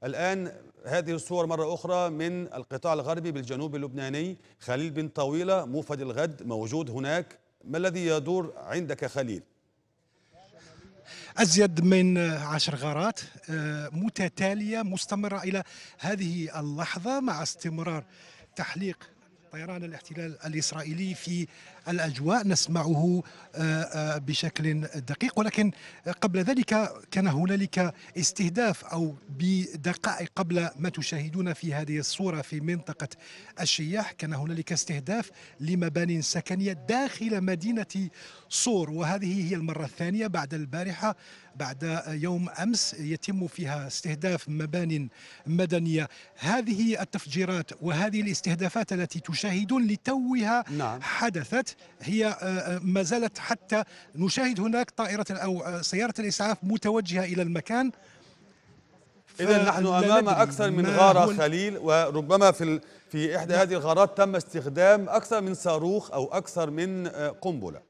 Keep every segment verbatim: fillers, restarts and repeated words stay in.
الآن هذه الصور مرة أخرى من القطاع الغربي بالجنوب اللبناني. خليل بن طويلة موفد الغد موجود هناك. ما الذي يدور عندك خليل؟ أزيد من عشر غارات متتالية مستمرة إلى هذه اللحظة، مع استمرار تحليق طيران الاحتلال الإسرائيلي في الأجواء نسمعه بشكل دقيق. ولكن قبل ذلك كان هنالك استهداف، أو بدقائق قبل ما تشاهدون في هذه الصورة في منطقة الشياح، كان هنالك استهداف لمبانٍ سكنية داخل مدينة صور، وهذه هي المرة الثانية بعد البارحة، بعد يوم أمس يتم فيها استهداف مبان مدنية. هذه التفجيرات وهذه الاستهدافات التي تشاهدون لتوها نعم. حدثت، هي ما زالت حتى نشاهد هناك طائرة أو سيارة الإسعاف متوجهة إلى المكان. إذا نحن أمام أكثر من غارة خليل، وربما في في إحدى هذه الغارات تم استخدام أكثر من صاروخ أو أكثر من قنبلة.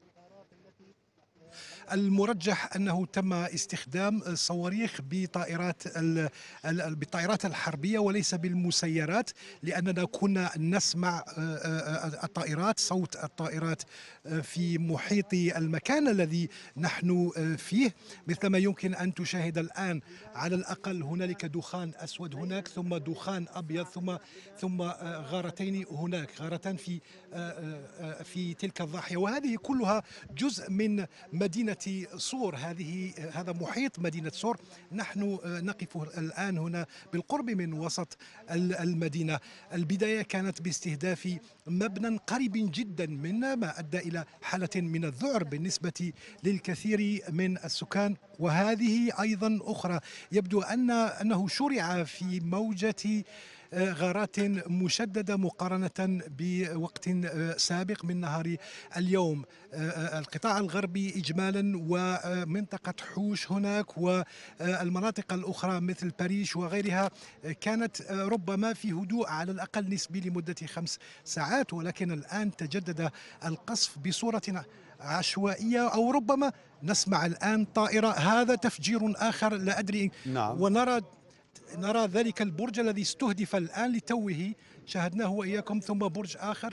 المرجح أنه تم استخدام صواريخ بطائرات بالطائرات الحربية وليس بالمسيرات، لأننا كنا نسمع الطائرات، صوت الطائرات في محيط المكان الذي نحن فيه، مثلما يمكن أن تشاهد الآن. على الأقل هنالك دخان أسود هناك، ثم دخان أبيض، ثم ثم غارتين هناك، غارتان في في تلك الضاحية، وهذه كلها جزء من مدينة صور. هذه هذا محيط مدينة صور. نحن نقف الآن هنا بالقرب من وسط المدينة. البداية كانت باستهداف مبنى قريب جدا منا، ما أدى إلى حالة من الذعر بالنسبة للكثير من السكان. وهذه أيضا أخرى، يبدو أن أنه شرع في موجة غارات مشددة مقارنة بوقت سابق من نهار اليوم. القطاع الغربي إجمالا ومنطقة حوش هناك والمناطق الأخرى مثل باريش وغيرها كانت ربما في هدوء على الأقل نسبي لمدة خمس ساعات، ولكن الآن تجدد القصف بصورة عشوائية، أو ربما نسمع الآن طائرة. هذا تفجير آخر لا أدري. نعم. ونرى نرى ذلك البرج الذي استهدف الآن لتوه، شاهدناه وإياكم، ثم برج آخر.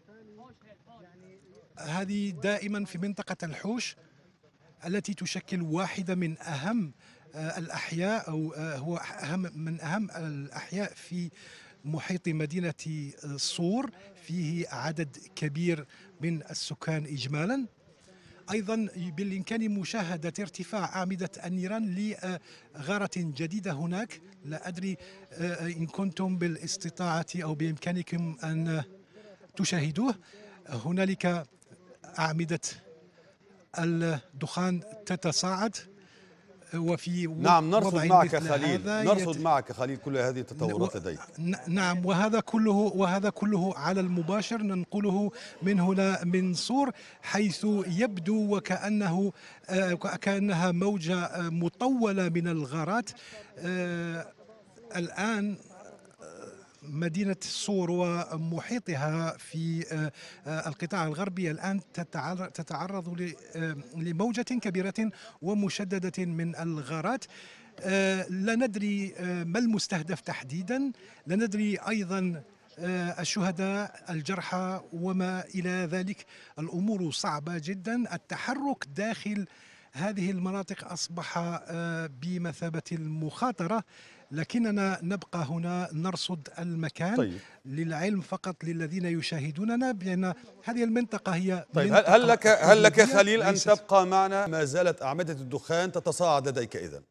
هذه دائما في منطقة الحوش التي تشكل واحدة من أهم الأحياء، أو هو أهم من أهم الأحياء في محيط مدينة صور، فيه عدد كبير من السكان إجمالا. أيضا بالإمكان مشاهدة ارتفاع أعمدة النيران لغارة جديدة هناك. لا أدري إن كنتم بالاستطاعة أو بإمكانكم أن تشاهدوه. هنالك أعمدة الدخان تتصاعد، وفي نعم نرصد معك خليل، نرصد يت... معك خليل كل هذه التطورات و... لديك. نعم، وهذا كله وهذا كله على المباشر ننقله من هنا من صور، حيث يبدو وكأنه آه كأنها موجة مطولة من الغارات. آه الآن مدينة صور ومحيطها في القطاع الغربي الآن تتعرض لموجة كبيرة ومشددة من الغارات. لا ندري ما المستهدف تحديدا، لا ندري أيضا الشهداء، الجرحى وما إلى ذلك. الأمور صعبة جدا. التحرك داخل هذه المناطق أصبح بمثابة المخاطرة، لكننا نبقى هنا نرصد المكان. طيب. للعلم فقط للذين يشاهدوننا بأن هذه المنطقة هي طيب هل, هل لك هل لك خليل أن تبقى معنا؟ ما زالت أعمدة الدخان تتصاعد لديك إذن؟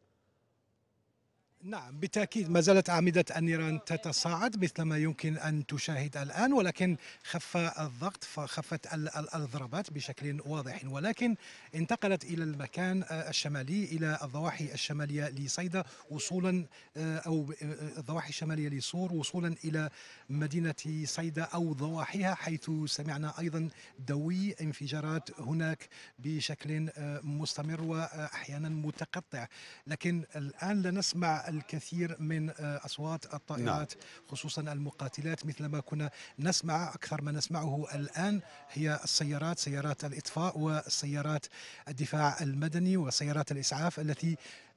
نعم بالتأكيد ما زالت أعمدة النيران تتصاعد مثل ما يمكن أن تشاهد الآن، ولكن خف الضغط، فخفت الضربات بشكل واضح، ولكن انتقلت إلى المكان الشمالي، إلى الضواحي الشمالية لصيدا وصولا، أو الضواحي الشمالية لصور وصولا إلى مدينة صيدا أو ضواحيها، حيث سمعنا أيضا دوي انفجارات هناك بشكل مستمر وأحيانا متقطع. لكن الآن لا نسمع الكثير من أصوات الطائرات، نعم. خصوصا المقاتلات مثل ما كنا نسمع. أكثر ما نسمعه الآن هي السيارات، سيارات الإطفاء وسيارات الدفاع المدني وسيارات الإسعاف التي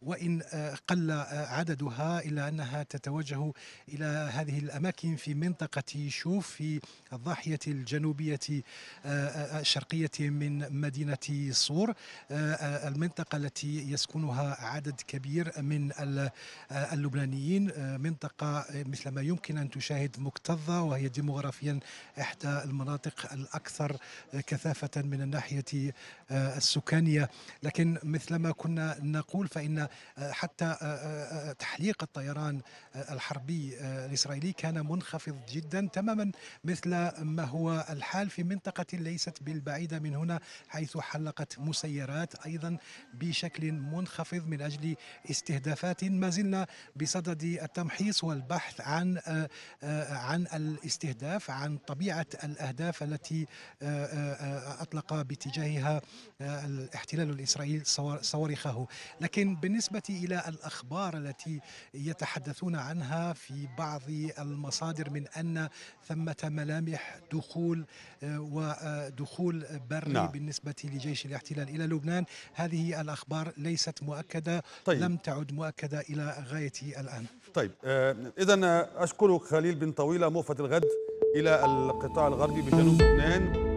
وإن قل عددها إلا أنها تتوجه إلى هذه الأماكن في منطقة شوف في الضاحية الجنوبية الشرقية من مدينة صور، المنطقة التي يسكنها عدد كبير من اللبنانيين، منطقة مثل ما يمكن أن تشاهد مكتظة، وهي ديموغرافيا إحدى المناطق الأكثر كثافة من الناحية السكانية. لكن مثل ما كنا نقول فإن حتى تحليق الطيران الحربي الإسرائيلي كان منخفض جدا، تماما مثل ما هو الحال في منطقة ليست بالبعيدة من هنا، حيث حلقت مسيرات أيضا بشكل منخفض من أجل استهدافات. ما زلنا بصدد التمحيص والبحث عن عن الاستهداف، عن طبيعة الأهداف التي أطلق باتجاهها الاحتلال الإسرائيلي صواريخه. لكن بالنسبة إلى الأخبار التي يتحدثون عنها في بعض المصادر من أن ثمة ملامح دخول ودخول بري نعم. بالنسبة لجيش الاحتلال إلى لبنان، هذه الأخبار ليست مؤكدة. طيب. لم تعد مؤكدة إلى غاية الآن. طيب، إذن أشكرك خليل بن طويلة، موفد الغد إلى القطاع الغربي بجنوب لبنان.